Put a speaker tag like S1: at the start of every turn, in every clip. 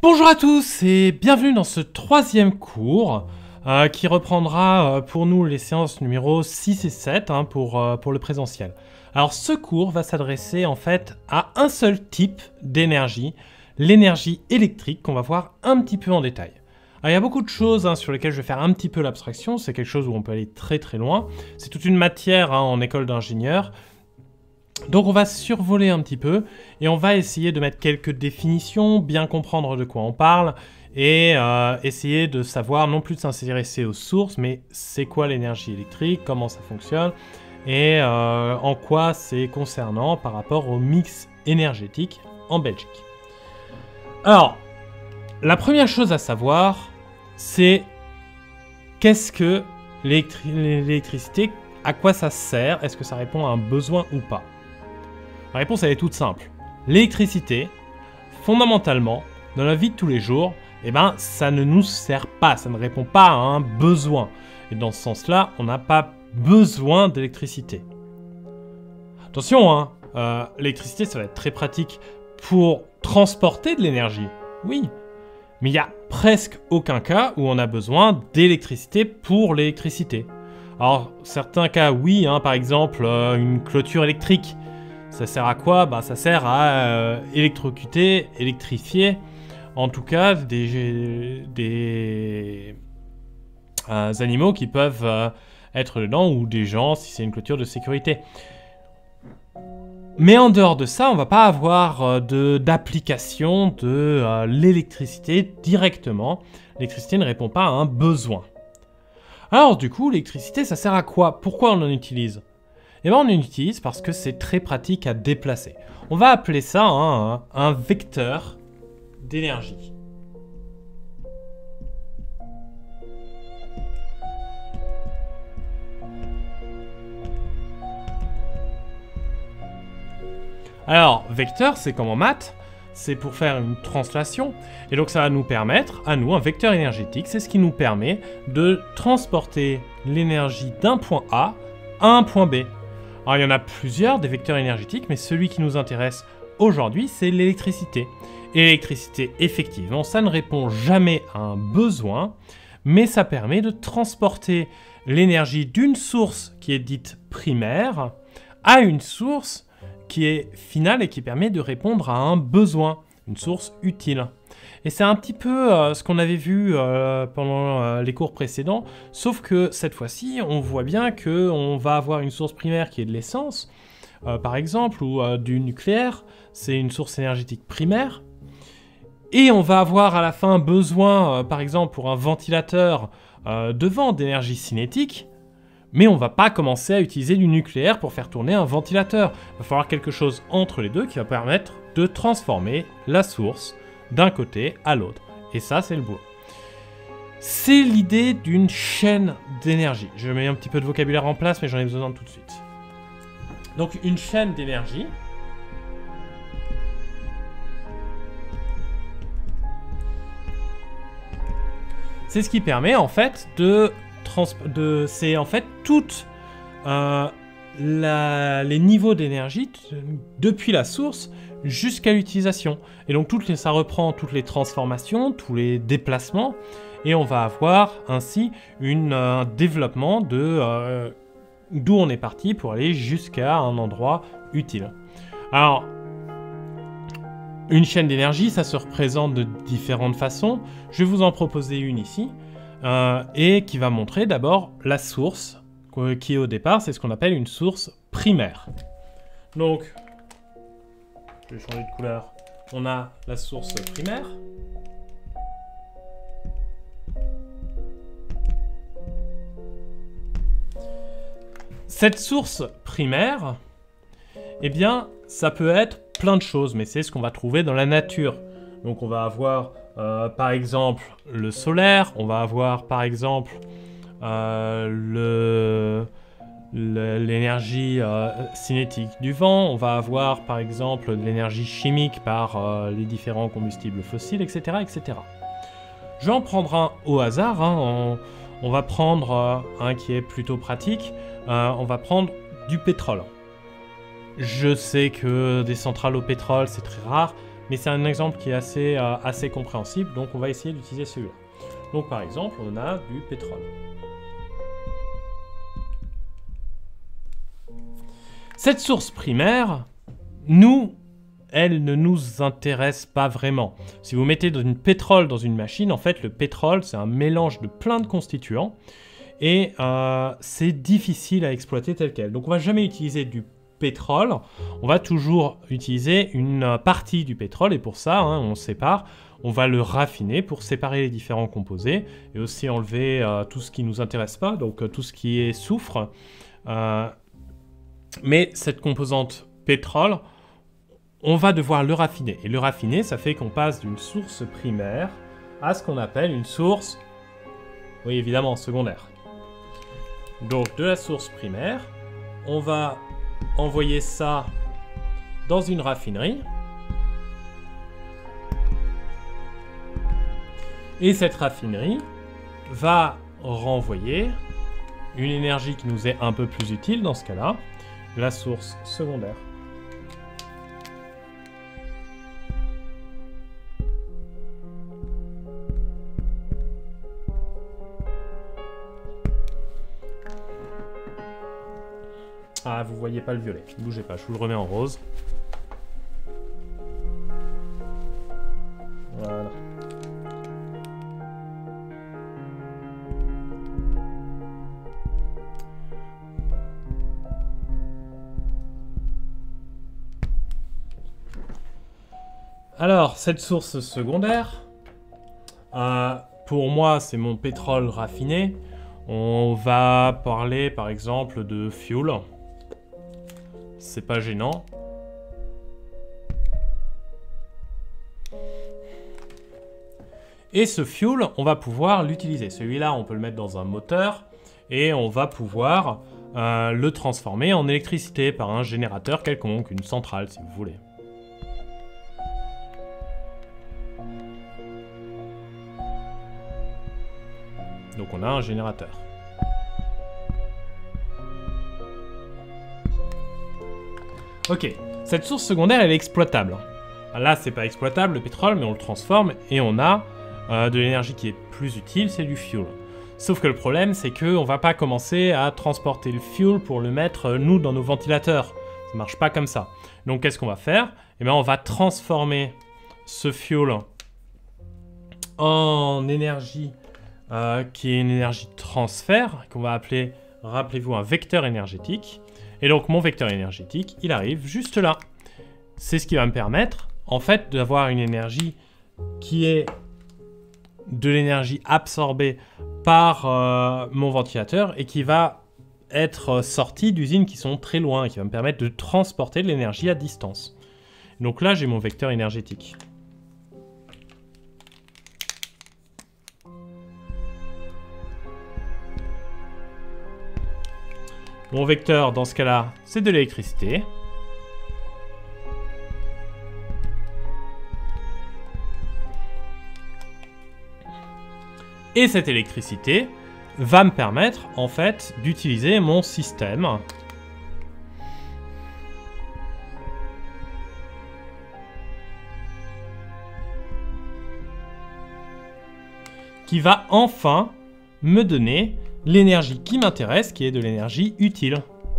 S1: Bonjour à tous et bienvenue dans ce troisième cours qui reprendra pour nous les séances numéro 6 et 7 pour le présentiel. Alors ce cours va s'adresser en fait à un seul type d'énergie, l'énergie électrique qu'on va voir un petit peu en détail. Alors, il y a beaucoup de choses sur lesquelles je vais faire un petit peu l'abstraction, c'est quelque chose où on peut aller très très loin. C'est toute une matière en école d'ingénieur. Donc on va survoler un petit peu et on va essayer de mettre quelques définitions, bien comprendre de quoi on parle et essayer de savoir non plus de s'intéresser aux sources, mais c'est quoi l'énergie électrique, comment ça fonctionne et en quoi c'est concernant par rapport au mix énergétique en Belgique. Alors, la première chose à savoir, c'est qu'est-ce que l'électricité, à quoi ça sert, est-ce que ça répond à un besoin ou pas? La réponse, elle est toute simple. L'électricité, fondamentalement, dans la vie de tous les jours, ça ne nous sert pas, ça ne répond pas à un besoin. Et dans ce sens-là, on n'a pas besoin d'électricité. Attention, l'électricité, ça va être très pratique pour transporter de l'énergie. Oui, mais il n'y a presque aucun cas où on a besoin d'électricité pour l'électricité. Alors, certains cas, oui, par exemple, une clôture électrique. Ça sert à quoi? Ça sert à électrocuter, électrifier, en tout cas des animaux qui peuvent être dedans ou des gens si c'est une clôture de sécurité. Mais en dehors de ça, on va pas avoir d'application de l'électricité directement. L'électricité ne répond pas à un besoin. Alors du coup, l'électricité, ça sert à quoi? Pourquoi on en utilise? On en utilise parce que c'est très pratique à déplacer. On va appeler ça un vecteur d'énergie. Alors, vecteur, c'est comme en maths, c'est pour faire une translation. Et donc ça va nous permettre, à nous, un vecteur énergétique, c'est ce qui nous permet de transporter l'énergie d'un point A à un point B. Alors il y en a plusieurs des vecteurs énergétiques, mais celui qui nous intéresse aujourd'hui, c'est l'électricité. Et l'électricité, effectivement, ça ne répond jamais à un besoin, mais ça permet de transporter l'énergie d'une source qui est dite primaire à une source qui est finale et qui permet de répondre à un besoin, une source utile. Et c'est un petit peu ce qu'on avait vu pendant les cours précédents, sauf que cette fois-ci, on voit bien qu'on va avoir une source primaire qui est de l'essence, par exemple, ou du nucléaire, c'est une source énergétique primaire, et on va avoir à la fin besoin, par exemple, pour un ventilateur de vent d'énergie cinétique, mais on ne va pas commencer à utiliser du nucléaire pour faire tourner un ventilateur. Il va falloir quelque chose entre les deux qui va permettre de transformer la source d'un côté à l'autre. Et ça, c'est le boulot. C'est l'idée d'une chaîne d'énergie. Je mets un petit peu de vocabulaire en place, mais j'en ai besoin tout de suite. Donc, une chaîne d'énergie. C'est ce qui permet, en fait, c'est en fait toutes les niveaux d'énergie depuis la source jusqu'à l'utilisation. Et donc ça reprend toutes les transformations, tous les déplacements, et on va avoir ainsi un développement d'où on est parti pour aller jusqu'à un endroit utile. Alors, une chaîne d'énergie, ça se représente de différentes façons. Je vais vous en proposer une ici, et qui va montrer d'abord la source, qui au départ, c'est ce qu'on appelle une source primaire. Donc, je vais changer de couleur. On a la source primaire. Cette source primaire, ça peut être plein de choses, mais c'est ce qu'on va trouver dans la nature. Donc on va avoir par exemple le solaire, on va avoir par exemple l'énergie cinétique du vent, on va avoir par exemple l'énergie chimique par les différents combustibles fossiles, etc., etc. Je vais en prendre un au hasard, on va prendre un qui est plutôt pratique, on va prendre du pétrole. Je sais que des centrales au pétrole c'est très rare, mais c'est un exemple qui est assez compréhensible, donc on va essayer d'utiliser celui-là. Donc par exemple, on a du pétrole. Cette source primaire, elle ne nous intéresse pas vraiment. Si vous mettez du pétrole dans une machine, en fait, le pétrole, c'est un mélange de plein de constituants et c'est difficile à exploiter tel quel. Donc, on ne va jamais utiliser du pétrole, on va toujours utiliser une partie du pétrole et pour ça, hein, on sépare, on va le raffiner pour séparer les différents composés et aussi enlever tout ce qui ne nous intéresse pas, donc tout ce qui est soufre. Mais cette composante pétrole, on va devoir le raffiner. Et le raffiner, ça fait qu'on passe d'une source primaire à ce qu'on appelle une source, oui évidemment, secondaire. Donc de la source primaire, on va envoyer ça dans une raffinerie. Et cette raffinerie va renvoyer une énergie qui nous est un peu plus utile dans ce cas-là, la source secondaire. Ah, vous voyez pas le violet. Ne bougez pas, je vous le remets en rose. Voilà. Alors, cette source secondaire, pour moi, c'est mon pétrole raffiné. On va parler, par exemple, de fuel. C'est pas gênant. Et ce fuel, on va pouvoir l'utiliser. Celui-là, on peut le mettre dans un moteur et on va pouvoir le transformer en électricité par un générateur quelconque, une centrale si vous voulez. Donc on a un générateur. Ok, cette source secondaire elle est exploitable. Là c'est pas exploitable le pétrole mais on le transforme et on a de l'énergie qui est plus utile, c'est du fuel. Sauf que le problème c'est qu'on va pas commencer à transporter le fuel pour le mettre nous dans nos ventilateurs. Ça marche pas comme ça. Donc qu'est-ce qu'on va faire? Eh bien on va transformer ce fuel en énergie qui est une énergie de transfert qu'on va appeler, rappelez-vous, un vecteur énergétique. Et donc mon vecteur énergétique, il arrive juste là. C'est ce qui va me permettre, en fait, d'avoir une énergie qui est de l'énergie absorbée par mon ventilateur et qui va être sortie d'usines qui sont très loin et qui va me permettre de transporter de l'énergie à distance. Donc là, j'ai mon vecteur énergétique. Mon vecteur, dans ce cas-là, c'est de l'électricité. Et cette électricité va me permettre, en fait, d'utiliser mon système. Qui va enfin me donner l'énergie qui m'intéresse, qui est de l'énergie utile.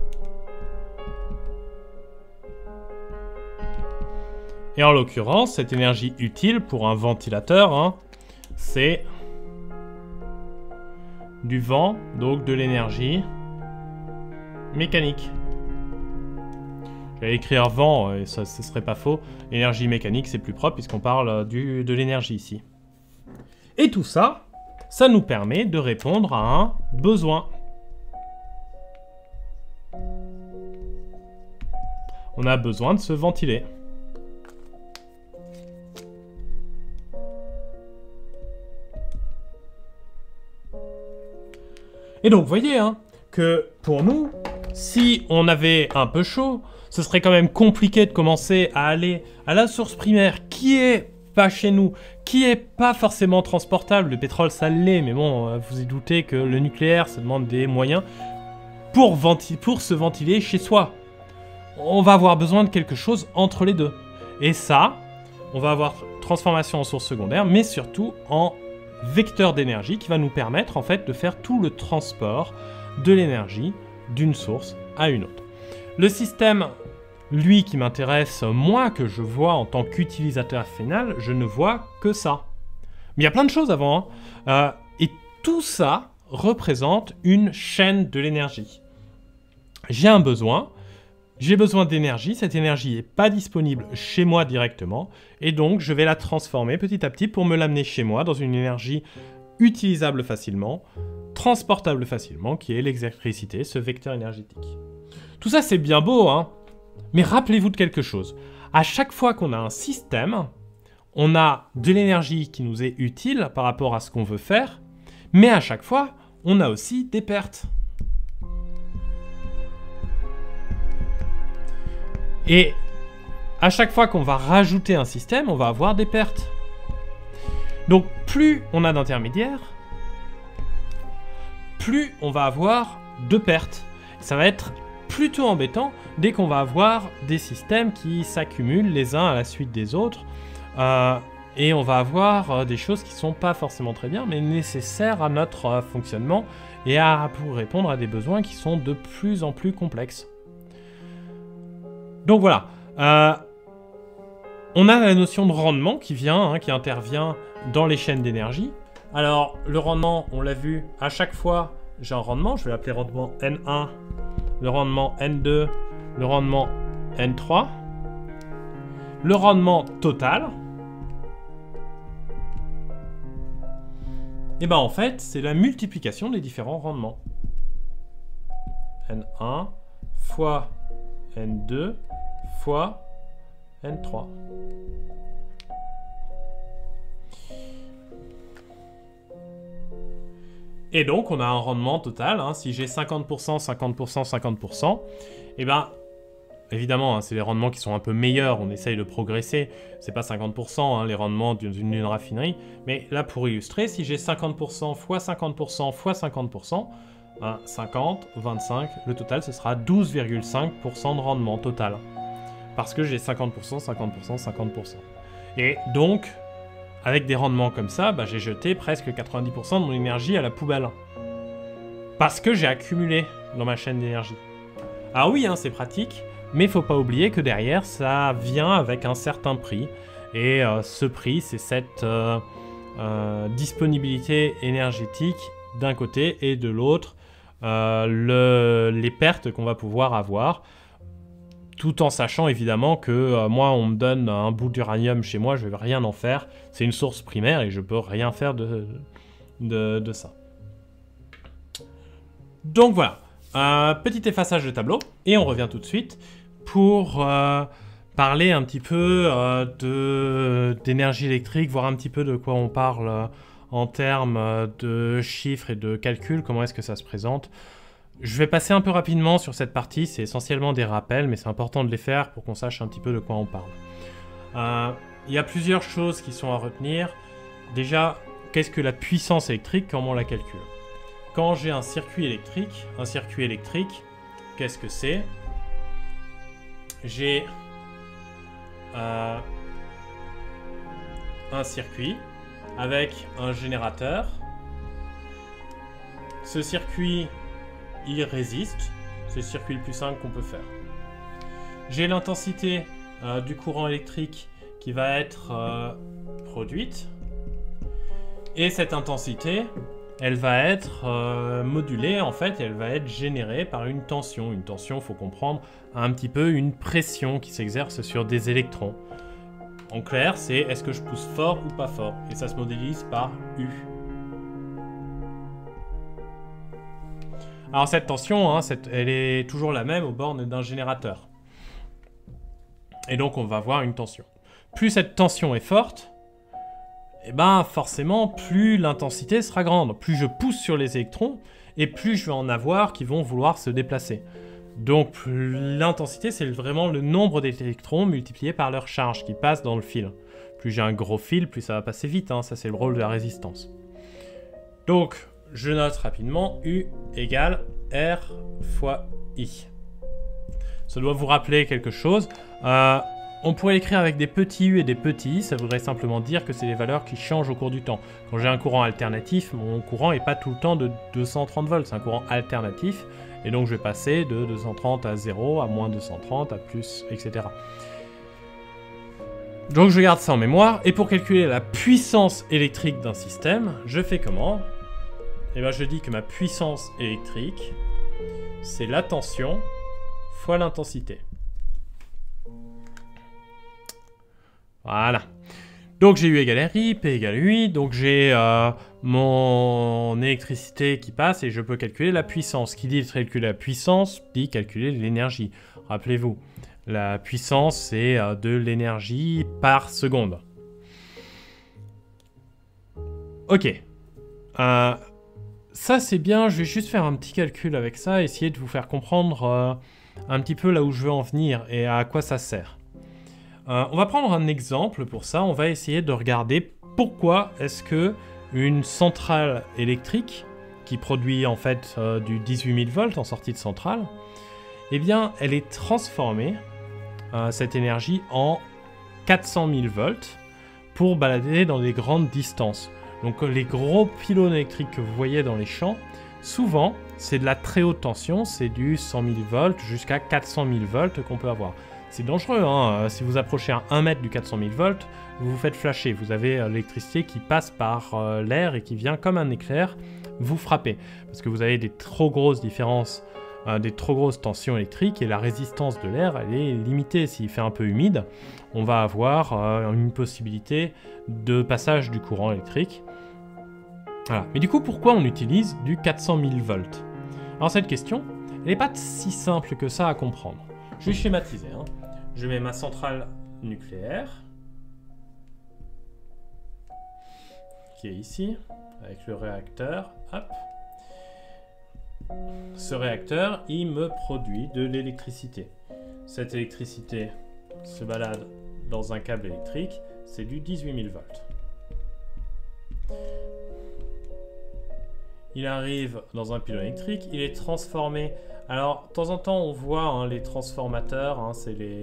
S1: Et en l'occurrence, cette énergie utile pour un ventilateur, hein, c'est du vent, donc de l'énergie mécanique. J'allais écrire vent, et ça ce serait pas faux. Énergie mécanique, c'est plus propre puisqu'on parle de l'énergie ici. Et tout ça, ça nous permet de répondre à un besoin. On a besoin de se ventiler. Et donc, vous voyez, hein, que pour nous, si on avait un peu chaud, ce serait quand même compliqué de commencer à aller à la source primaire qui est pas chez nous, qui est pas forcément transportable. Le pétrole, ça l'est, mais bon, vous vous doutez que le nucléaire, ça demande des moyens pour se ventiler chez soi. On va avoir besoin de quelque chose entre les deux. Et ça, on va avoir transformation en source secondaire, mais surtout en vecteur d'énergie qui va nous permettre en fait de faire tout le transport de l'énergie d'une source à une autre. Le système, lui, qui m'intéresse, moi, que je vois en tant qu'utilisateur final, je ne vois que ça. Mais il y a plein de choses avant, hein. Et tout ça représente une chaîne de l'énergie. J'ai un besoin, j'ai besoin d'énergie, cette énergie n'est pas disponible chez moi directement, et donc je vais la transformer petit à petit pour me l'amener chez moi dans une énergie utilisable facilement, transportable facilement, qui est l'électricité, ce vecteur énergétique. Tout ça c'est bien beau, hein, mais rappelez-vous de quelque chose. À chaque fois qu'on a un système, on a de l'énergie qui nous est utile par rapport à ce qu'on veut faire, mais à chaque fois, on a aussi des pertes. Et à chaque fois qu'on va rajouter un système, on va avoir des pertes. Donc plus on a d'intermédiaires, plus on va avoir de pertes. Ça va être plutôt embêtant dès qu'on va avoir des systèmes qui s'accumulent les uns à la suite des autres. Et on va avoir des choses qui ne sont pas forcément très bien, mais nécessaires à notre fonctionnement et pour répondre à des besoins qui sont de plus en plus complexes. Donc voilà, on a la notion de rendement qui vient, hein, qui intervient dans les chaînes d'énergie. Alors le rendement, on l'a vu, à chaque fois j'ai un rendement, je vais l'appeler rendement N1, le rendement N2, le rendement N3, le rendement total. Et bien en fait, c'est la multiplication des différents rendements. N1 fois N2 fois N3. Et donc, on a un rendement total. Hein, si j'ai 50%, 50%, 50%, et ben, évidemment, hein, c'est les rendements qui sont un peu meilleurs. On essaye de progresser. C'est pas 50%, hein, les rendements d'une raffinerie. Mais là, pour illustrer, si j'ai 50% fois 50% fois 50%, 50, 25, le total, ce sera 12,5% de rendement total. Parce que j'ai 50%, 50%, 50%. Et donc, avec des rendements comme ça, bah, j'ai jeté presque 90% de mon énergie à la poubelle. Parce que j'ai accumulé dans ma chaîne d'énergie. Alors oui, hein, c'est pratique, mais il ne faut pas oublier que derrière, ça vient avec un certain prix. Et ce prix, c'est cette disponibilité énergétique d'un côté et de l'autre, les pertes qu'on va pouvoir avoir. Tout en sachant évidemment que moi, on me donne un bout d'uranium chez moi, je ne vais rien en faire. C'est une source primaire et je ne peux rien faire de ça. Donc voilà, petit effaçage de tableau. Et on revient tout de suite pour parler un petit peu d'énergie électrique, voir un petit peu de quoi on parle en termes de chiffres et de calculs, comment est-ce que ça se présente. Je vais passer un peu rapidement sur cette partie, c'est essentiellement des rappels, mais c'est important de les faire pour qu'on sache un petit peu de quoi on parle. Il y a plusieurs choses qui sont à retenir. Déjà, qu'est-ce que la puissance électrique, comment on la calcule? Quand j'ai un circuit électrique, qu'est-ce que c'est? J'ai un circuit avec un générateur. Ce circuit, il résiste. C'est le circuit le plus simple qu'on peut faire. J'ai l'intensité du courant électrique qui va être produite. Et cette intensité, elle va être modulée, en fait, elle va être générée par une tension. Une tension, il faut comprendre, un petit peu une pression qui s'exerce sur des électrons. En clair, c'est est-ce que je pousse fort ou pas fort? Et ça se modélise par U. Alors cette tension, hein, elle est toujours la même aux bornes d'un générateur. Et donc on va avoir une tension. Plus cette tension est forte, et ben forcément plus l'intensité sera grande. Plus je pousse sur les électrons, et plus je vais en avoir qui vont vouloir se déplacer. Donc l'intensité, c'est vraiment le nombre d'électrons multiplié par leur charge qui passe dans le fil. Plus j'ai un gros fil, plus ça va passer vite, hein, ça c'est le rôle de la résistance. Donc je note rapidement U égale R fois I. Ça doit vous rappeler quelque chose. On pourrait l'écrire avec des petits u et des petits i, ça voudrait simplement dire que c'est des valeurs qui changent au cours du temps. Quand j'ai un courant alternatif, mon courant n'est pas tout le temps de 230 volts, c'est un courant alternatif, et donc je vais passer de 230 à 0, à moins 230, à plus, etc. Donc je garde ça en mémoire, et pour calculer la puissance électrique d'un système, je fais comment? Eh bien je dis que ma puissance électrique, c'est la tension fois l'intensité. Voilà. Donc j'ai U égale RI, P égale UI, donc j'ai mon électricité qui passe et je peux calculer la puissance. Qui dit calculer la puissance, dit calculer l'énergie. Rappelez-vous, la puissance c'est de l'énergie par seconde. Ok. Ça c'est bien, je vais juste faire un petit calcul avec ça, essayer de vous faire comprendre un petit peu là où je veux en venir et à quoi ça sert. On va prendre un exemple pour ça, on va essayer de regarder pourquoi est-ce que une centrale électrique qui produit en fait du 18 000 volts en sortie de centrale, eh bien elle est transformée, cette énergie, en 400 000 volts pour balader dans des grandes distances. Donc les gros pylônes électriques que vous voyez dans les champs, souvent c'est de la très haute tension, c'est du 100 000 volts jusqu'à 400 000 volts qu'on peut avoir. C'est dangereux, hein. Si vous approchez à 1 mètre du 400 000 volts, vous vous faites flasher. Vous avez l'électricité qui passe par l'air et qui vient comme un éclair vous frapper. Parce que vous avez des trop grosses différences, des trop grosses tensions électriques et la résistance de l'air, elle est limitée. S'il fait un peu humide, on va avoir une possibilité de passage du courant électrique. Voilà. Mais du coup, pourquoi on utilise du 400 000 volts? Alors cette question, elle n'est pas si simple que ça à comprendre. Je vais schématiser, hein. Je mets ma centrale nucléaire, qui est ici, avec le réacteur. Hop. Ce réacteur, il me produit de l'électricité. Cette électricité se balade dans un câble électrique, c'est du 18 000 volts. Il arrive dans un pylône électrique, il est transformé. Alors, de temps en temps, on voit hein, les transformateurs, hein,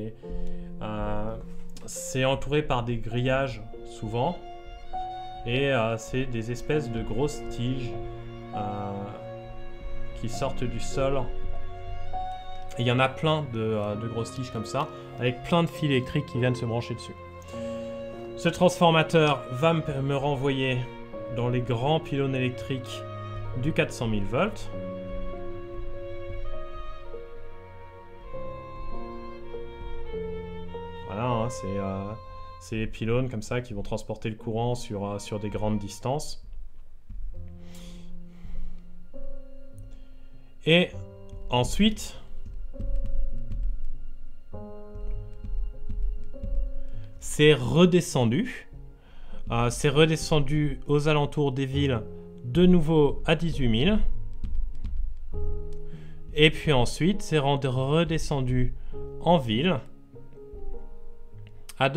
S1: c'est entouré par des grillages, souvent. Et c'est des espèces de grosses tiges qui sortent du sol. Et il y en a plein de grosses tiges comme ça, avec plein de fils électriques qui viennent se brancher dessus. Ce transformateur va me renvoyer dans les grands pylônes électriques du 400 000 volts. Voilà, hein, c'est les pylônes comme ça qui vont transporter le courant sur des grandes distances. Et ensuite, c'est redescendu. C'est redescendu aux alentours des villes, de nouveau à 18 000. Et puis ensuite, c'est redescendu en ville à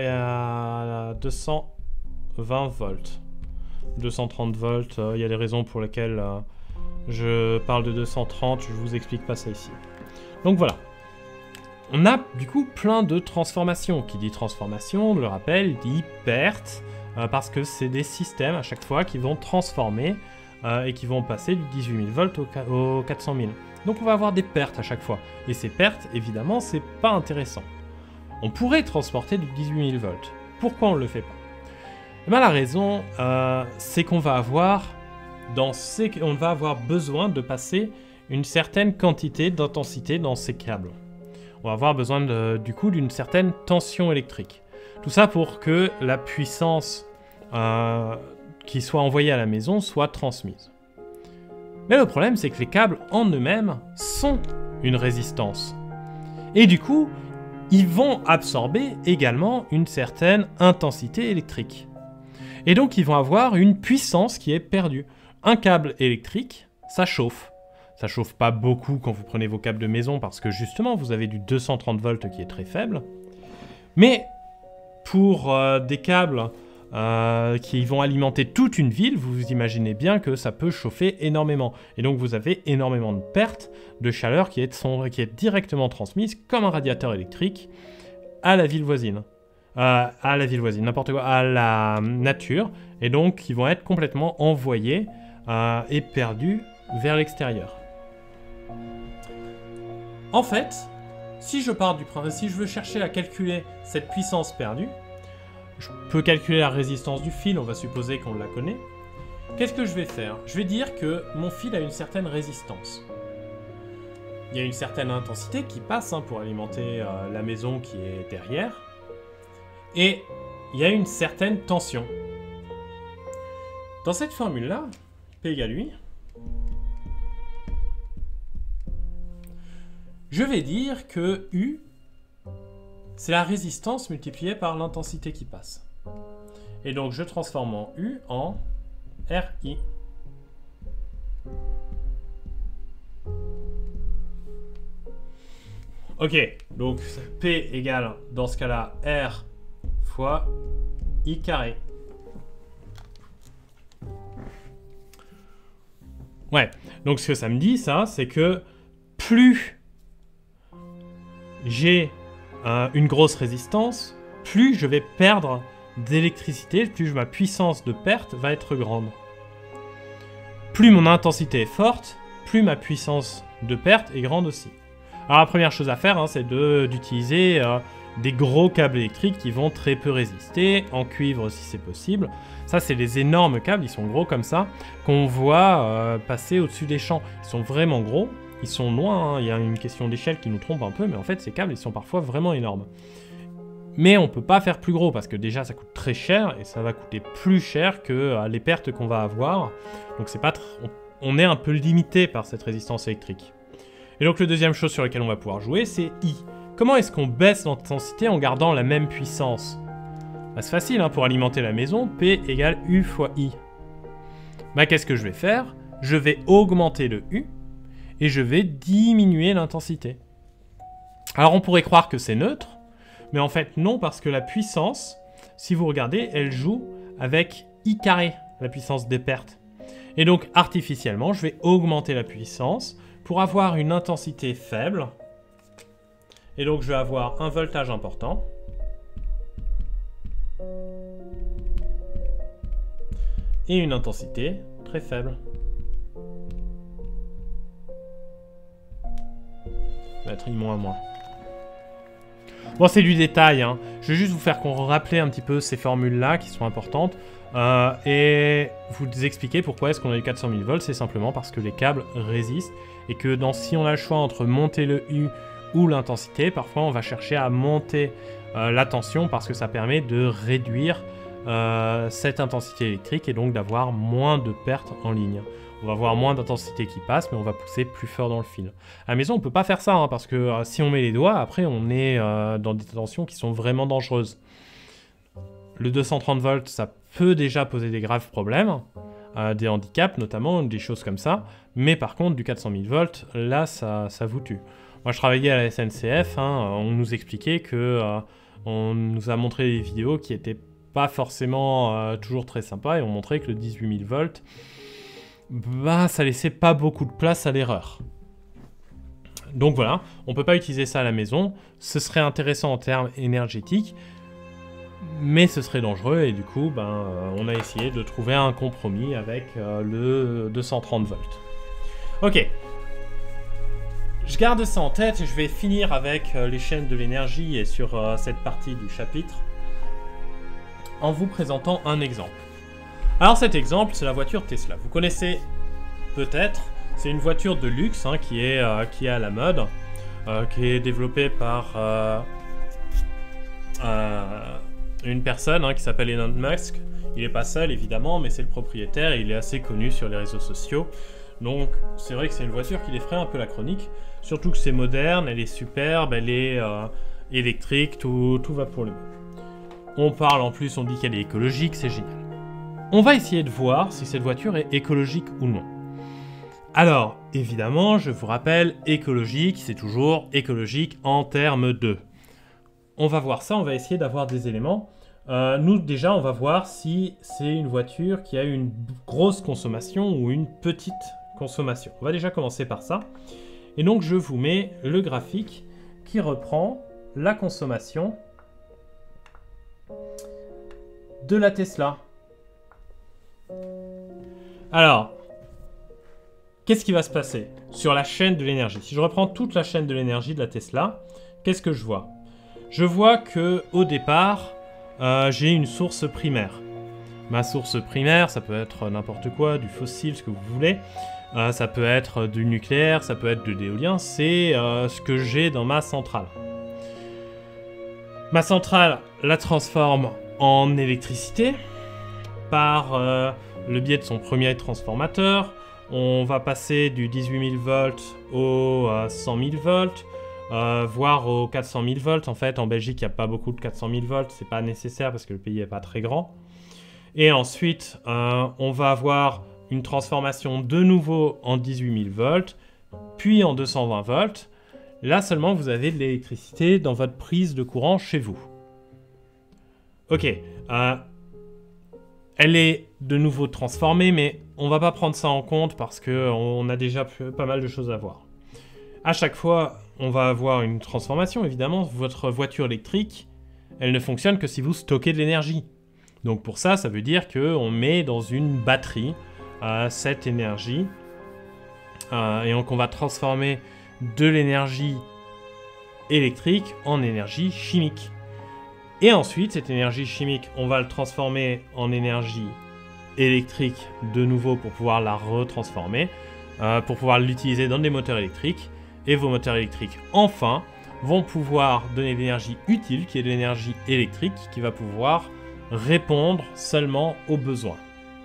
S1: 220 volts. 230 volts, il y a des raisons pour lesquelles je parle de 230, je vous explique pas ça ici. Donc voilà. On a du coup plein de transformations. Qui dit transformation, je le rappelle, dit perte, parce que c'est des systèmes à chaque fois qui vont transformer et qui vont passer du 18 000 volts au 400 000. Donc on va avoir des pertes à chaque fois. Et ces pertes, évidemment, c'est pas intéressant. On pourrait transporter du 18 000 volts. Pourquoi on ne le fait pas? Eh bien, la raison, c'est qu'on va avoir besoin de passer une certaine quantité d'intensité dans ces câbles. On va avoir besoin du coup d'une certaine tension électrique. Tout ça pour que la puissance qui soit envoyée à la maison soit transmise. Mais le problème, c'est que les câbles en eux-mêmes sont une résistance. Et du coup, ils vont absorber également une certaine intensité électrique. Et donc, ils vont avoir une puissance qui est perdue. Un câble électrique, ça chauffe. Ça chauffe pas beaucoup quand vous prenez vos câbles de maison parce que justement, vous avez du 230 volts qui est très faible. Mais pour des câbles qui vont alimenter toute une ville, vous imaginez bien que ça peut chauffer énormément. Et donc, vous avez énormément de pertes de chaleur qui est directement transmise comme un radiateur électrique à la ville voisine. N'importe quoi, à la nature, et donc qui vont être complètement envoyés et perdus vers l'extérieur. En fait, si je pars du principe, si je veux chercher à calculer cette puissance perdue, je peux calculer la résistance du fil, on va supposer qu'on la connaît. Qu'est-ce que je vais faire? Je vais dire que mon fil a une certaine résistance. Il y a une certaine intensité qui passe pour alimenter la maison qui est derrière. Et il y a une certaine tension. Dans cette formule-là, P égale U, je vais dire que U, c'est la résistance multipliée par l'intensité qui passe. Et donc je transforme en U en RI. Ok, donc P égale, dans ce cas-là, R fois I carré. Ouais, donc ce que ça me dit, ça, c'est que plus j'ai une grosse résistance, plus je vais perdre d'électricité, plus ma puissance de perte va être grande. Plus mon intensité est forte, plus ma puissance de perte est grande aussi. Alors la première chose à faire, c'est d'utiliser des gros câbles électriques qui vont très peu résister, en cuivre si c'est possible. Ça, c'est des énormes câbles, ils sont gros comme ça, qu'on voit passer au-dessus des champs. Ils sont vraiment gros, ils sont loin, il y a une question d'échelle qui nous trompe un peu, mais en fait, ces câbles, ils sont parfois vraiment énormes. Mais on ne peut pas faire plus gros, parce que déjà, ça coûte très cher, et ça va coûter plus cher que les pertes qu'on va avoir. Donc c'est pas on est un peu limité par cette résistance électrique. Et donc, la deuxième chose sur laquelle on va pouvoir jouer, c'est I. Comment est-ce qu'on baisse l'intensité en gardant la même puissance? C'est facile, pour alimenter la maison, P égale U fois I. Qu'est-ce que je vais faire? Je vais augmenter le U, et je vais diminuer l'intensité. Alors, on pourrait croire que c'est neutre, mais en fait, non, parce que la puissance, si vous regardez, elle joue avec I carré, la puissance des pertes. Et donc, artificiellement, je vais augmenter la puissance pour avoir une intensité faible. Et donc, je vais avoir un voltage important. Et une intensité très faible. Batterie -. Bon, c'est du détail. Je vais juste vous faire rappeler un petit peu ces formules-là qui sont importantes. Et vous expliquer pourquoi est-ce qu'on a eu 400 000 volts. C'est simplement parce que les câbles résistent. Et que si on a le choix entre monter le U ou l'intensité, parfois on va chercher à monter la tension parce que ça permet de réduire cette intensité électrique et donc d'avoir moins de pertes en ligne. On va avoir moins d'intensité qui passe, mais on va pousser plus fort dans le fil. À la maison, on ne peut pas faire ça, parce que si on met les doigts, après on est dans des tensions qui sont vraiment dangereuses. Le 230 volts, ça peut déjà poser des graves problèmes, des handicaps notamment, des choses comme ça. Mais par contre, du 400 000 volts, là, ça vous tue. Moi, je travaillais à la SNCF, on nous expliquait que on nous a montré des vidéos qui n'étaient pas forcément toujours très sympas et on montrait que le 18 000 volts, ça laissait pas beaucoup de place à l'erreur. Donc voilà, on peut pas utiliser ça à la maison. Ce serait intéressant en termes énergétiques, mais ce serait dangereux et du coup, on a essayé de trouver un compromis avec le 230 volts. Ok. Je garde ça en tête et je vais finir avec les chaînes de l'énergie et sur cette partie du chapitre en vous présentant un exemple. Alors cet exemple, c'est la voiture Tesla. Vous connaissez peut-être, c'est une voiture de luxe qui est à la mode, qui est développée par une personne qui s'appelle Elon Musk. Il n'est pas seul évidemment, mais c'est le propriétaire et il est assez connu sur les réseaux sociaux. Donc c'est vrai que c'est une voiture qui défraie un peu la chronique, surtout que c'est moderne, elle est superbe, elle est électrique, tout va pour le mieux. On parle en plus, on dit qu'elle est écologique, c'est génial. On va essayer de voir si cette voiture est écologique ou non. Alors, évidemment, je vous rappelle, écologique, c'est toujours écologique en termes de. On va voir ça, on va essayer d'avoir des éléments. Nous, déjà, on va voir si c'est une voiture qui a une grosse consommation ou une petite consommation. On va déjà commencer par ça. Et donc, je vous mets le graphique qui reprend la consommation de la Tesla. Alors, qu'est-ce qui va se passer sur la chaîne de l'énergie? Si je reprends toute la chaîne de l'énergie de la Tesla, qu'est-ce que je vois? Je vois que au départ, j'ai une source primaire. Ma source primaire, ça peut être n'importe quoi, du fossile, ce que vous voulez. Ça peut être du nucléaire, ça peut être de l'éolien. C'est ce que j'ai dans ma centrale. Ma centrale la transforme en électricité par le biais de son premier transformateur. On va passer du 18 000 volts au 100 000 volts. Voire aux 400 000 volts. En fait, en Belgique, il n'y a pas beaucoup de 400 000 volts. C'est pas nécessaire parce que le pays n'est pas très grand. Et ensuite, on va avoir une transformation de nouveau en 18 000 volts, puis en 220 volts. Là seulement, vous avez de l'électricité dans votre prise de courant chez vous. Ok. Elle est de nouveau transformée, mais on va pas prendre ça en compte parce qu'on a déjà pas mal de choses à voir. À chaque fois, on va avoir une transformation, évidemment. Votre voiture électrique, elle ne fonctionne que si vous stockez de l'énergie. Donc pour ça, ça veut dire qu'on met dans une batterie cette énergie. Et donc on va transformer de l'énergie électrique en énergie chimique. Et ensuite, cette énergie chimique, on va le transformer en énergie électrique de nouveau pour pouvoir la retransformer, pour pouvoir l'utiliser dans des moteurs électriques. Et vos moteurs électriques, enfin, vont pouvoir donner de l'énergie utile, qui est de l'énergie électrique, qui va pouvoir répondre seulement aux besoins.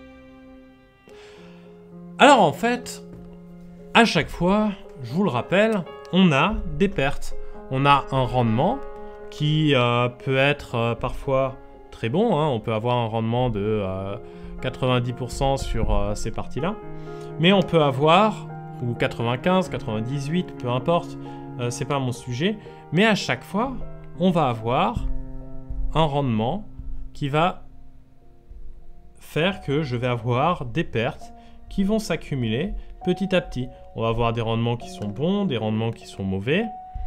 S1: Alors en fait, à chaque fois, je vous le rappelle, on a des pertes. On a un rendement qui peut être parfois très bon. On peut avoir un rendement de 90% sur ces parties-là. Mais on peut avoir... ou 95, 98, peu importe, c'est pas mon sujet, mais à chaque fois, on va avoir un rendement qui va faire que je vais avoir des pertes qui vont s'accumuler petit à petit. On va avoir des rendements qui sont bons, des rendements qui sont mauvais.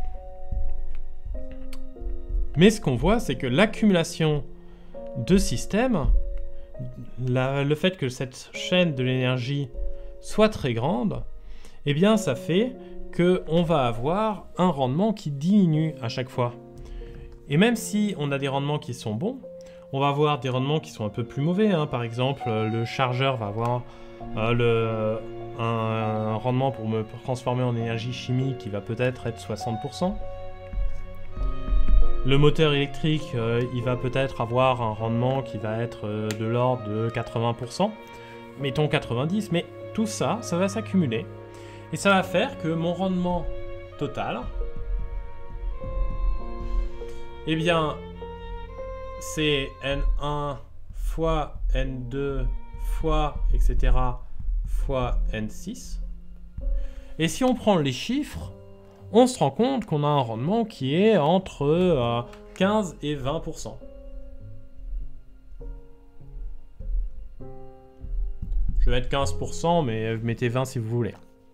S1: Mais ce qu'on voit, c'est que l'accumulation de systèmes, le fait que cette chaîne de l'énergie soit très grande, eh bien ça fait qu'on va avoir un rendement qui diminue à chaque fois. Et même si on a des rendements qui sont bons, on va avoir des rendements qui sont un peu plus mauvais. Par exemple, le chargeur va avoir un rendement pour me transformer en énergie chimique qui va peut-être être 60%. Le moteur électrique, il va peut-être avoir un rendement qui va être de l'ordre de 80%. Mettons 90%, mais tout ça, ça va s'accumuler. Et ça va faire que mon rendement total, eh bien, c'est N1 fois N2 fois, etc., fois N6. Et si on prend les chiffres, on se rend compte qu'on a un rendement qui est entre 15 et 20%. Je vais mettre 15%, mais mettez 20 si vous voulez.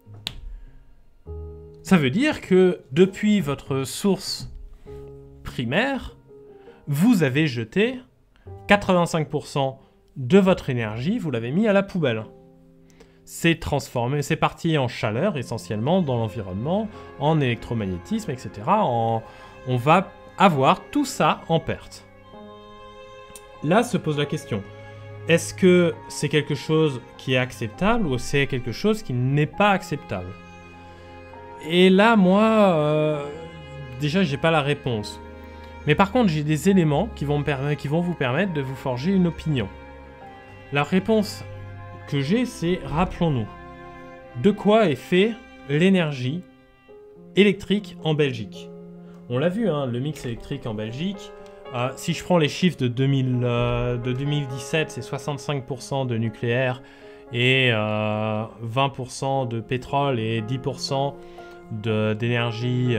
S1: Ça veut dire que depuis votre source primaire, vous avez jeté 85% de votre énergie, vous l'avez mis à la poubelle. C'est transformé, c'est parti en chaleur essentiellement dans l'environnement, en électromagnétisme, etc. On va avoir tout ça en perte. Là se pose la question, est-ce que c'est quelque chose qui est acceptable ou c'est quelque chose qui n'est pas acceptable? Et là, moi, déjà, j'ai pas la réponse. Mais par contre, j'ai des éléments qui vont vous permettre de vous forger une opinion. La réponse que j'ai, c'est, rappelons-nous, de quoi est fait l'énergie électrique en Belgique. On l'a vu, le mix électrique en Belgique. Si je prends les chiffres de 2017, c'est 65% de nucléaire et 20% de pétrole et 10% d'énergie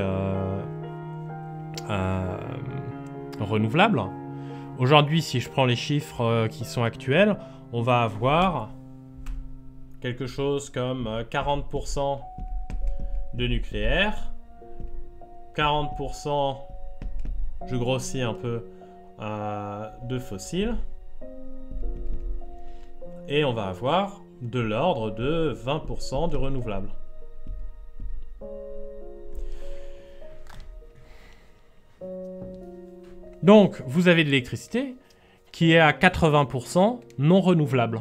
S1: renouvelable. Aujourd'hui, si je prends les chiffres qui sont actuels, on va avoir quelque chose comme 40% de nucléaire, 40%, je grossis un peu, de fossiles, et on va avoir de l'ordre de 20% de renouvelables. Donc, vous avez de l'électricité qui est à 80% non renouvelable.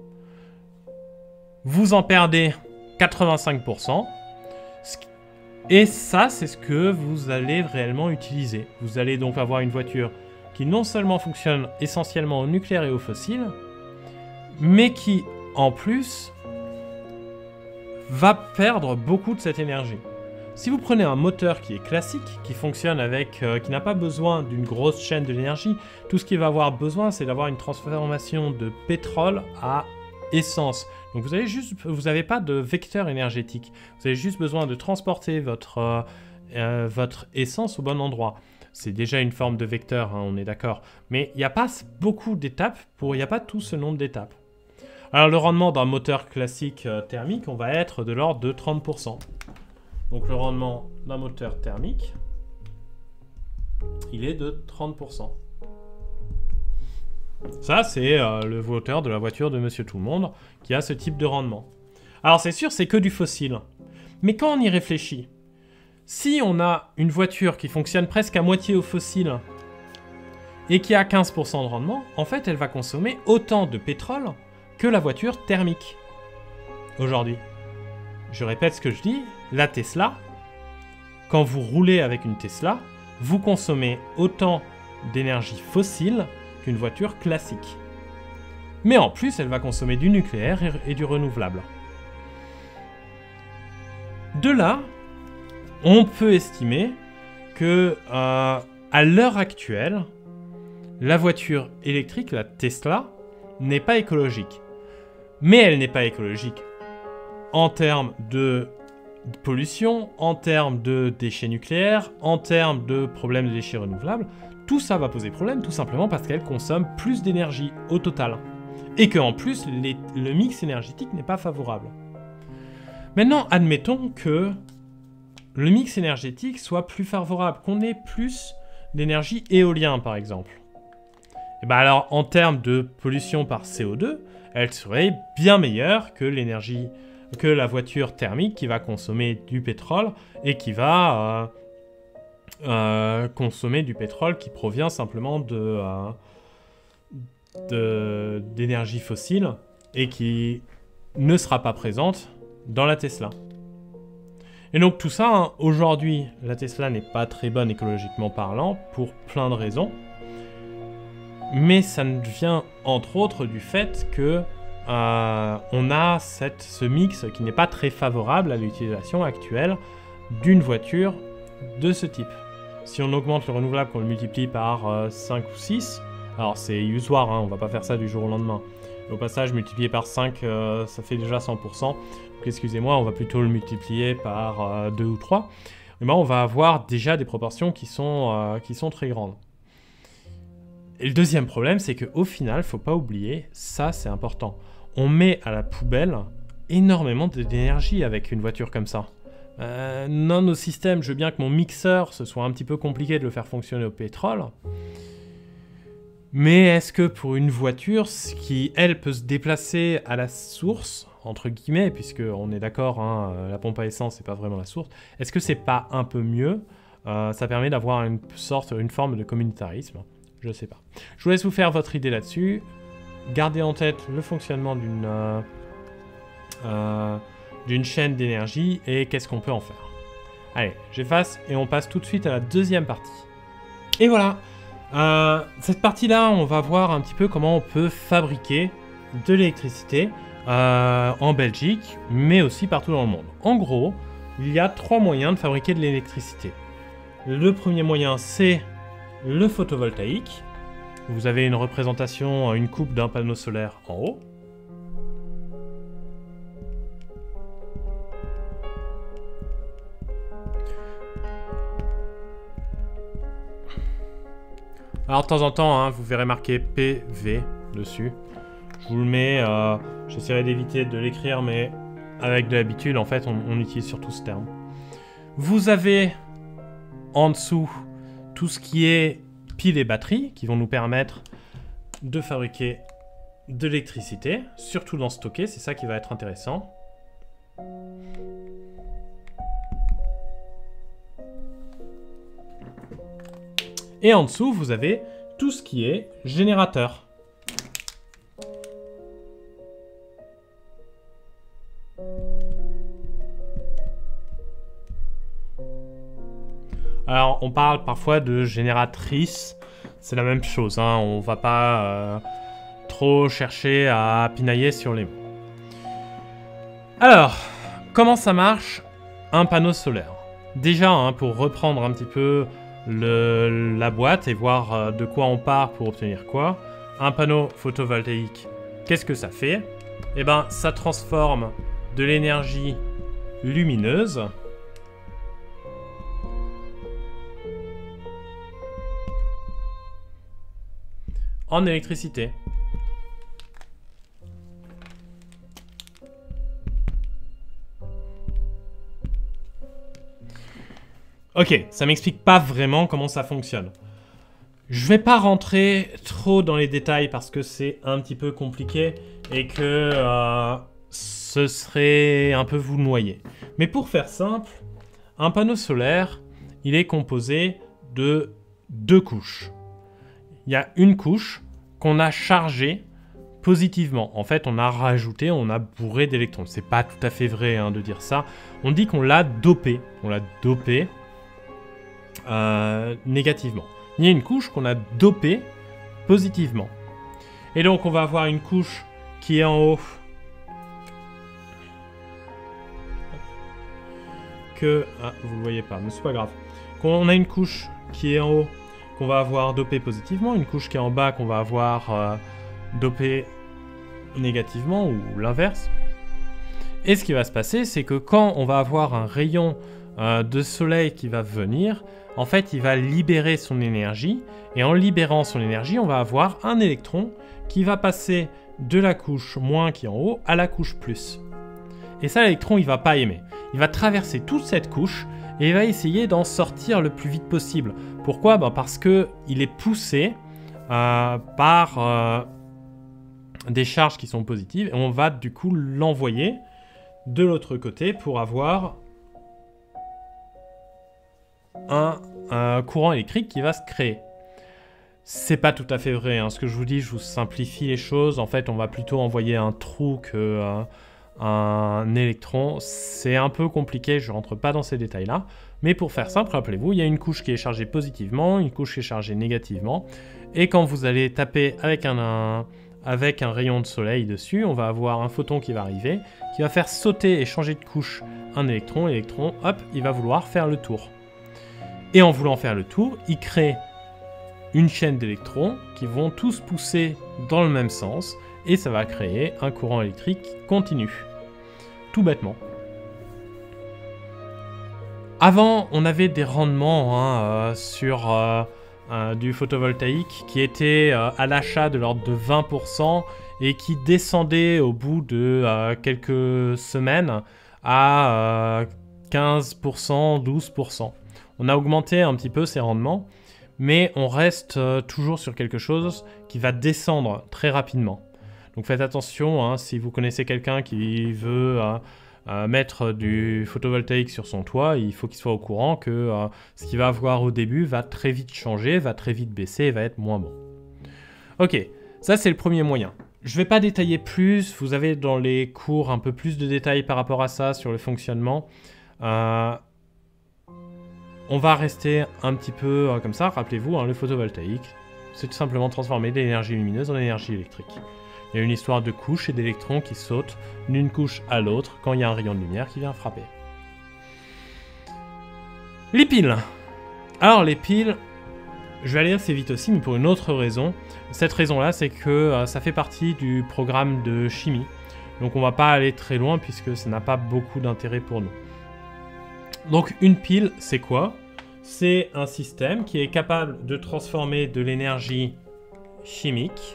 S1: Vous en perdez 85%. Et ça, c'est ce que vous allez réellement utiliser. Vous allez donc avoir une voiture qui non seulement fonctionne essentiellement au nucléaire et au fossile, mais qui, en plus, va perdre beaucoup de cette énergie. Si vous prenez un moteur qui est classique, qui fonctionne avec, qui n'a pas besoin d'une grosse chaîne de l'énergie, tout ce qu'il va avoir besoin, c'est d'avoir une transformation de pétrole à essence. Donc vous n'avez pas de vecteur énergétique. Vous avez juste besoin de transporter votre essence au bon endroit. C'est déjà une forme de vecteur, hein, on est d'accord. Mais il n'y a pas beaucoup d'étapes, il n'y a pas tout ce nombre d'étapes. Alors le rendement d'un moteur classique thermique, on va être de l'ordre de 30%. Donc le rendement d'un moteur thermique, il est de 30%. Ça, c'est le moteur de la voiture de Monsieur Tout-le-Monde qui a ce type de rendement. Alors c'est sûr, c'est que du fossile. Mais quand on y réfléchit, si on a une voiture qui fonctionne presque à moitié au fossile et qui a 15% de rendement, en fait, elle va consommer autant de pétrole que la voiture thermique aujourd'hui. Je répète ce que je dis, la Tesla, quand vous roulez avec une Tesla, vous consommez autant d'énergie fossile qu'une voiture classique. Mais en plus, elle va consommer du nucléaire et du renouvelable. De là, on peut estimer que à l'heure actuelle, la voiture électrique, la Tesla, n'est pas écologique. Mais elle n'est pas écologique en termes de pollution, en termes de déchets nucléaires, en termes de problèmes de déchets renouvelables. Tout ça va poser problème tout simplement parce qu'elle consomme plus d'énergie au total. Et qu'en plus, le mix énergétique n'est pas favorable. Maintenant, admettons que le mix énergétique soit plus favorable, qu'on ait plus d'énergie éolienne par exemple. Et bien alors, en termes de pollution par CO2, elle serait bien meilleure que l'énergie, que la voiture thermique qui va consommer du pétrole et qui va consommer du pétrole qui provient simplement d'énergie fossile et qui ne sera pas présente dans la Tesla. Et donc tout ça, hein, aujourd'hui, la Tesla n'est pas très bonne écologiquement parlant pour plein de raisons. Mais ça vient entre autres du fait que on a ce mix qui n'est pas très favorable à l'utilisation actuelle d'une voiture de ce type. Si on augmente le renouvelable, qu'on le multiplie par 5 ou 6, alors c'est illusoire, hein, on va pas faire ça du jour au lendemain. Au passage, multiplié par 5, ça fait déjà 100%. Donc excusez-moi, on va plutôt le multiplier par 2 ou 3. Et ben, on va avoir déjà des proportions qui sont très grandes. Et le deuxième problème, c'est qu'au final, faut pas oublier, ça c'est important, on met à la poubelle énormément d'énergie avec une voiture comme ça. Non, nos systèmes, je veux bien que mon mixeur, ce soit un petit peu compliqué de le faire fonctionner au pétrole. Mais est-ce que pour une voiture qui, elle, peut se déplacer à la source, entre guillemets, puisque on est d'accord, hein, la pompe à essence, c'est pas vraiment la source, est-ce que c'est pas un peu mieux? Ça permet d'avoir une forme de communautarisme. Je sais pas. Je vous laisse vous faire votre idée là-dessus. Gardez en tête le fonctionnement d'une chaîne d'énergie et qu'est-ce qu'on peut en faire. Allez, j'efface et on passe tout de suite à la deuxième partie. Et voilà. Cette partie-là, on va voir un petit peu comment on peut fabriquer de l'électricité en Belgique, mais aussi partout dans le monde. En gros, il y a 3 moyens de fabriquer de l'électricité. Le premier moyen, c'est le photovoltaïque. Vous avez une représentation, une coupe d'un panneau solaire en haut. Alors de temps en temps, hein, vous verrez marqué PV dessus. Je vous le mets, j'essaierai d'éviter de l'écrire, mais avec de l'habitude, en fait, on utilise surtout ce terme. Vous avez en dessous tout ce qui est piles et batteries qui vont nous permettre de fabriquer de l'électricité, surtout d'en stocker, c'est ça qui va être intéressant. Et en dessous, vous avez tout ce qui est générateur. Alors, on parle parfois de génératrice, c'est la même chose, hein. On va pas trop chercher à pinailler sur les mots. Alors, comment ça marche un panneau solaire? Déjà, hein, pour reprendre un petit peu la boîte et voir de quoi on part pour obtenir quoi, un panneau photovoltaïque, qu'est-ce que ça fait? Eh ben, ça transforme de l'énergie lumineuse en électricité. Ok, ça m'explique pas vraiment comment ça fonctionne. Je vais pas rentrer trop dans les détails parce que c'est un petit peu compliqué et que ce serait un peu vous noyer. Mais pour faire simple, un panneau solaire, il est composé de 2 couches. Il y a une couche qu'on a chargée positivement. En fait, on a rajouté, on a bourré d'électrons. C'est pas tout à fait vrai hein, de dire ça. On dit qu'on l'a dopé. On l'a dopé négativement. Il y a une couche qu'on a dopée positivement. Et donc, on va avoir une couche qui est en haut que... Ah, vous le voyez pas, mais c'est pas grave. On a une couche qui est en haut qu'on va avoir dopé positivement, une couche qui est en bas qu'on va avoir dopé négativement ou l'inverse. Et ce qui va se passer, c'est que quand on va avoir un rayon de soleil qui va venir, en fait, il va libérer son énergie. Et en libérant son énergie, on va avoir un électron qui va passer de la couche moins qui est en haut à la couche plus. Et ça, l'électron, il va pas aimer. Il va traverser toute cette couche et il va essayer d'en sortir le plus vite possible. Pourquoi? Parce qu'il est poussé par des charges qui sont positives et on va du coup l'envoyer de l'autre côté pour avoir un courant électrique qui va se créer. C'est pas tout à fait vrai, hein. Ce que je vous dis, je vous simplifie les choses. En fait, on va plutôt envoyer un trou que un électron. C'est un peu compliqué, je rentre pas dans ces détails-là. Mais pour faire simple, rappelez-vous, il y a une couche qui est chargée positivement, une couche qui est chargée négativement. Et quand vous allez taper avec un rayon de soleil dessus, on va avoir un photon qui va arriver, qui va faire sauter et changer de couche un électron. L'électron, hop, il va vouloir faire le tour. Et en voulant faire le tour, il crée une chaîne d'électrons qui vont tous pousser dans le même sens et ça va créer un courant électrique continu. Tout bêtement. Avant, on avait des rendements sur du photovoltaïque qui étaient à l'achat de l'ordre de 20% et qui descendaient au bout de quelques semaines à 15%, 12%. On a augmenté un petit peu ces rendements, mais on reste toujours sur quelque chose qui va descendre très rapidement. Donc faites attention, hein, si vous connaissez quelqu'un qui veut mettre du photovoltaïque sur son toit, il faut qu'il soit au courant que ce qu'il va avoir au début va très vite changer, va très vite baisser et va être moins bon. Ok, ça c'est le premier moyen. Je ne vais pas détailler plus, vous avez dans les cours un peu plus de détails par rapport à ça sur le fonctionnement. On va rester un petit peu comme ça, rappelez-vous, hein, le photovoltaïque, c'est tout simplement transformer de l'énergie lumineuse en énergie électrique. Il y a une histoire de couches et d'électrons qui sautent d'une couche à l'autre quand il y a un rayon de lumière qui vient frapper. Les piles. Alors les piles, je vais aller assez vite aussi, mais pour une autre raison. Cette raison-là, c'est que ça fait partie du programme de chimie. Donc on va pas aller très loin puisque ça n'a pas beaucoup d'intérêt pour nous. Donc une pile, c'est quoi? C'est un système qui est capable de transformer de l'énergie chimique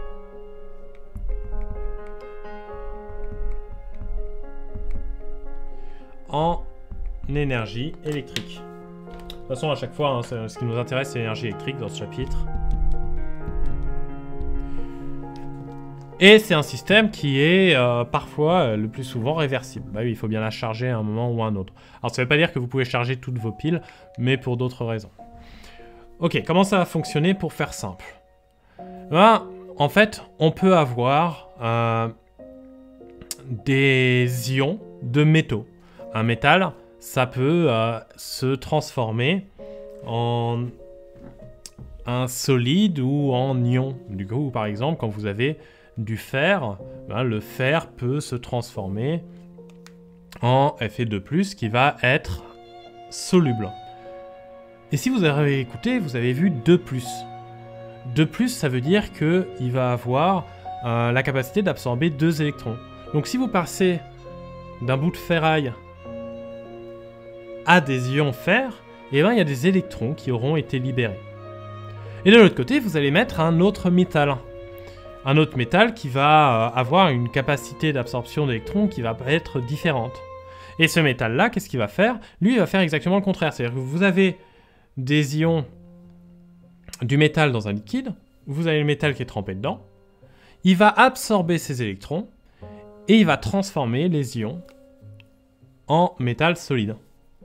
S1: en énergie électrique. De toute façon, à chaque fois, hein, ce qui nous intéresse, c'est l'énergie électrique dans ce chapitre. Et c'est un système qui est parfois, le plus souvent, réversible. Bah oui, il faut bien la charger à un moment ou à un autre. Alors ça ne veut pas dire que vous pouvez charger toutes vos piles, mais pour d'autres raisons. Ok, comment ça va fonctionner pour faire simple? Ben, en fait, on peut avoir des ions de métaux. Un métal, ça peut se transformer en un solide ou en ion. Du coup, par exemple, quand vous avez du fer, ben, le fer peut se transformer en Fe2+, qui va être soluble. Et si vous avez écouté, vous avez vu 2+. 2+, ça veut dire qu'il va avoir la capacité d'absorber 2 électrons. Donc si vous passez d'un bout de ferraille à des ions fer, eh ben, il y a des électrons qui auront été libérés. Et de l'autre côté, vous allez mettre un autre métal. Un autre métal qui va avoir une capacité d'absorption d'électrons qui va être différente. Et ce métal-là, qu'est-ce qu'il va faire? Lui, il va faire exactement le contraire. C'est-à-dire que vous avez des ions du métal dans un liquide, vous avez le métal qui est trempé dedans, il va absorber ces électrons et il va transformer les ions en métal solide.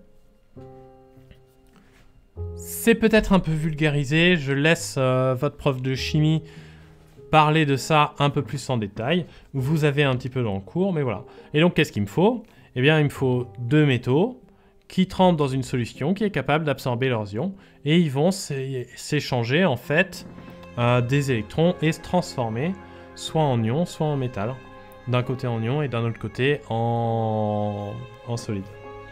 S1: C'est peut-être un peu vulgarisé, je laisse votre prof de chimie parler de ça un peu plus en détail. Vous avez un petit peu dans le cours, mais voilà. Et donc, qu'est-ce qu'il me faut? Eh bien, il me faut 2 métaux qui trempent dans une solution qui est capable d'absorber leurs ions. Et ils vont s'échanger, en fait, des électrons et se transformer soit en ion, soit en métal. D'un côté en ion et d'un autre côté en solide.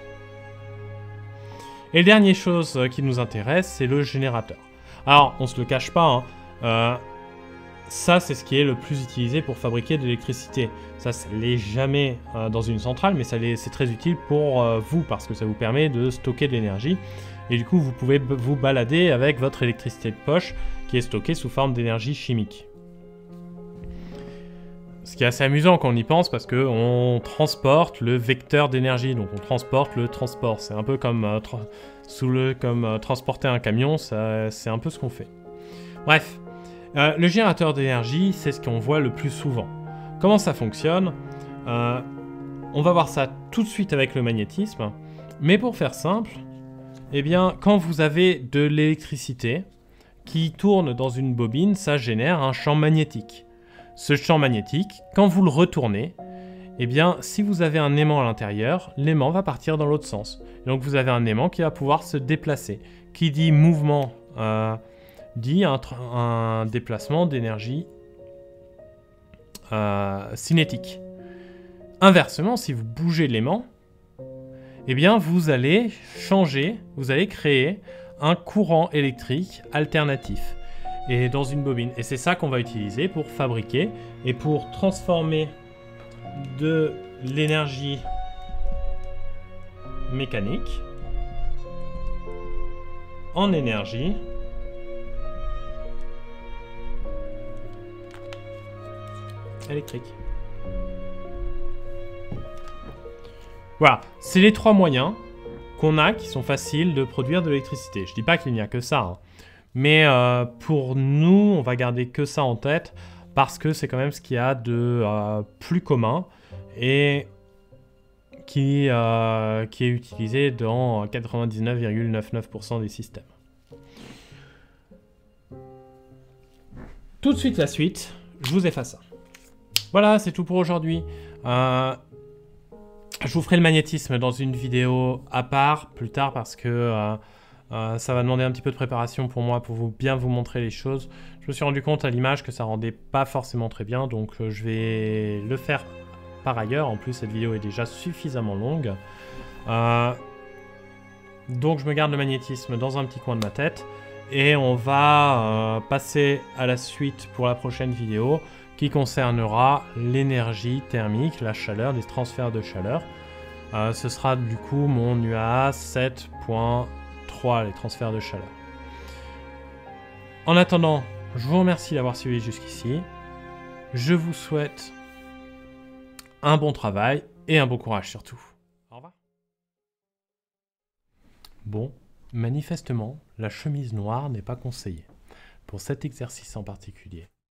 S1: Et la dernière chose qui nous intéresse, c'est le générateur. Alors, on se le cache pas, hein, ça, c'est ce qui est le plus utilisé pour fabriquer de l'électricité. Ça ne l'est jamais dans une centrale, mais c'est très utile pour vous, parce que ça vous permet de stocker de l'énergie. Et du coup, vous pouvez vous balader avec votre électricité de poche, qui est stockée sous forme d'énergie chimique. Ce qui est assez amusant quand on y pense, parce qu'on transporte le vecteur d'énergie, donc on transporte le transport. C'est un peu comme, transporter un camion, c'est un peu ce qu'on fait. Bref. Le générateur d'énergie, c'est ce qu'on voit le plus souvent. Comment ça fonctionne? On va voir ça tout de suite avec le magnétisme. Mais pour faire simple, eh bien, quand vous avez de l'électricité qui tourne dans une bobine, ça génère un champ magnétique. Ce champ magnétique, quand vous le retournez, eh bien, si vous avez un aimant à l'intérieur, l'aimant va partir dans l'autre sens. Et donc vous avez un aimant qui va pouvoir se déplacer. Qui dit mouvement dit un déplacement d'énergie cinétique. Inversement, si vous bougez l'aimant, eh bien vous allez changer, vous allez créer un courant électrique alternatif et dans une bobine. Et c'est ça qu'on va utiliser pour fabriquer et pour transformer de l'énergie mécanique en énergie électrique. Voilà, c'est les 3 moyens qu'on a qui sont faciles de produire de l'électricité. Je dis pas qu'il n'y a que ça, hein. Mais pour nous, on va garder que ça en tête parce que c'est quand même ce qu'il y a de plus commun et qui est utilisé dans 99,99% des systèmes. Tout de suite la suite, je vous efface ça. Voilà, c'est tout pour aujourd'hui. Je vous ferai le magnétisme dans une vidéo à part plus tard parce que ça va demander un petit peu de préparation pour moi pour bien vous montrer les choses. Je me suis rendu compte à l'image que ça rendait pas forcément très bien, donc je vais le faire par ailleurs. En plus, cette vidéo est déjà suffisamment longue. Donc je me garde le magnétisme dans un petit coin de ma tête et on va passer à la suite pour la prochaine vidéo qui concernera l'énergie thermique, la chaleur, les transferts de chaleur. Ce sera du coup mon UA 7.3, les transferts de chaleur. En attendant, je vous remercie d'avoir suivi jusqu'ici. Je vous souhaite un bon travail et un bon courage surtout. Au revoir. Bon, manifestement, la chemise noire n'est pas conseillée pour cet exercice en particulier.